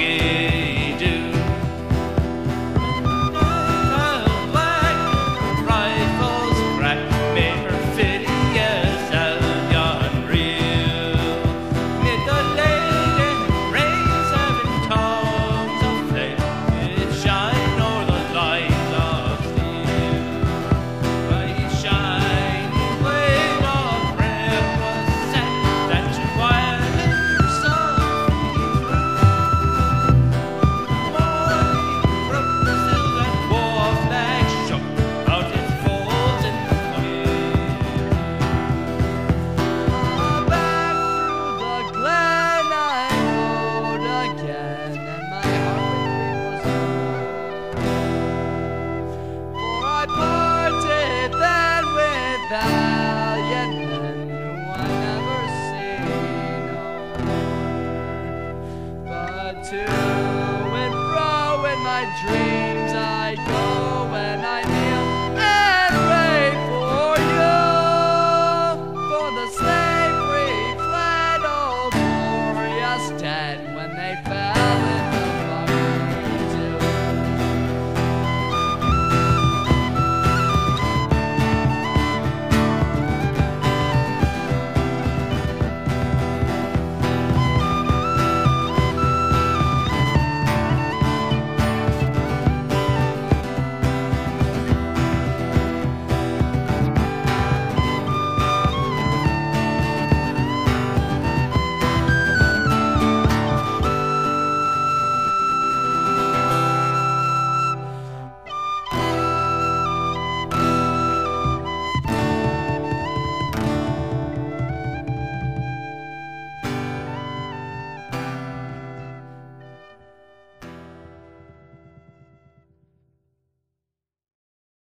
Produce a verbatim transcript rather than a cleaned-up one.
we do. The black rifles crack made perfidious and unreal. Mid the lady rays having tongues of flame, it shine o'er the light of steel. By shining blade of red was set that twilight sun. Morning broke still that war flag shook out its folds in the Back through the glen I rode again, and my heart was full. For I parted then with valiant men who I never see no more, but to and fro in my dreams